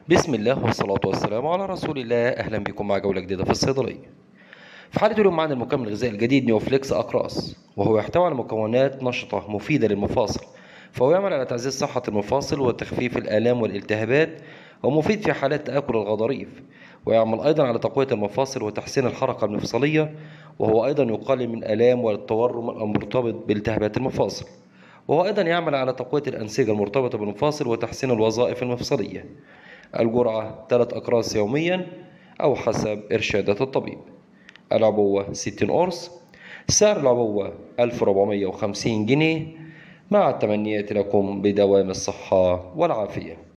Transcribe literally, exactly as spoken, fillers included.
بسم الله والصلاة والسلام على رسول الله. أهلا بكم مع جولة جديدة في الصيدلية. في حالة اليوم معنا المكمل الغذائي الجديد نيوفليكس أقراص، وهو يحتوي على مكونات نشطة مفيدة للمفاصل، فهو يعمل على تعزيز صحة المفاصل وتخفيف الآلام والالتهابات، ومفيد في حالات تآكل الغضاريف، ويعمل أيضا على تقوية المفاصل وتحسين الحركة المفصلية، وهو أيضا يقلل من آلام والتورم المرتبط بالتهابات المفاصل، وهو أيضا يعمل على تقوية الأنسجة المرتبطة بالمفاصل وتحسين الوظائف المفصلية. الجرعة ثلاث أقراص يوميا أو حسب إرشادات الطبيب. العبوة ستين قرص. سعر العبوة ألف وأربعمائة وخمسين جنيه، مع التمنيات لكم بدوام الصحة والعافية.